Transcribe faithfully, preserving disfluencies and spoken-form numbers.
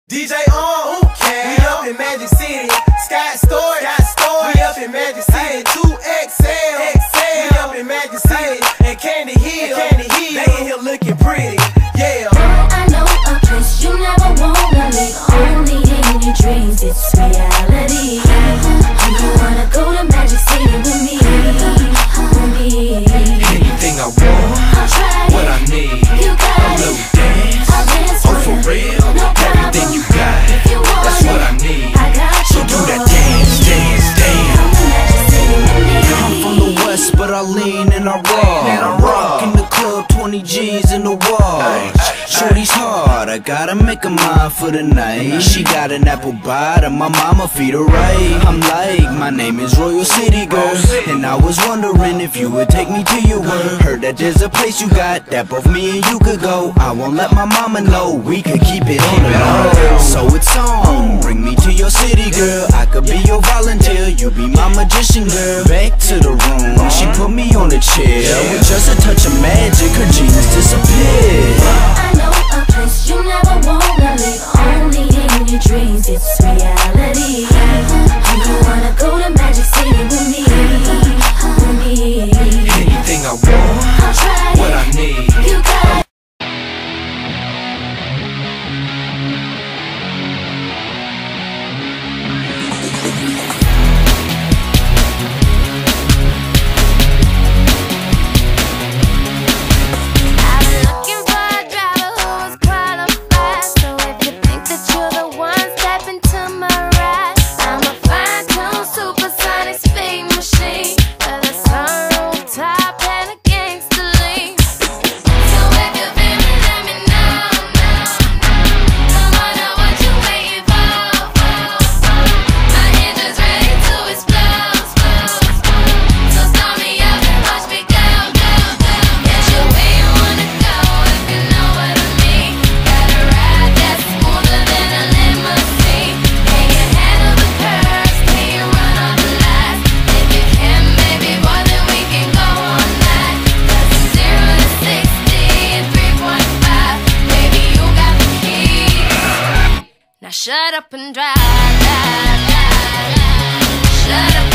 D J on, who can? We up in Magic City, Scott Storage, Scott Storage. We up in Magic City, two X L, X L. We up in Magic City, and Candy Hill, and Candy Hill. They in here looking pretty, yeah. Girl, I know a place you never wanna leave, only in your dreams, it's reality. You wanna go to Magic City with me, with me. Anything I want, I'll try what it. I need, You got a it. little dance, I'll dance oh for for you. real, No everything problem. you got, If you want that's what it, I need. I got So you, do that boy. dance, dance, dance. Come to Magic City with me. I'm from the west, but I lean and I rock. Rock in the club, twenty G's in the wall. Shorty's hard, I gotta make a mind for the night. She got an apple bottom, my mama feed her right. I'm like, my name is Royal City Girl, and I was wondering if you would take me to your world. Heard that there's a place you got that both me and you could go. I won't let my mama know, we could keep it on the low. So it's on, bring me to your city, girl. I could be your volunteer, you be my magician, girl. Back to the room, she put me on the chair. With just a touch of magic, her jeans disappeared. I know a place you never wanna leave, only in your dreams, it's reality. You wanna go to Magic City with me, with me. Anything I want, I'll try what it. I need. You got it. Shut up and drive, drive, drive, drive. Shut up.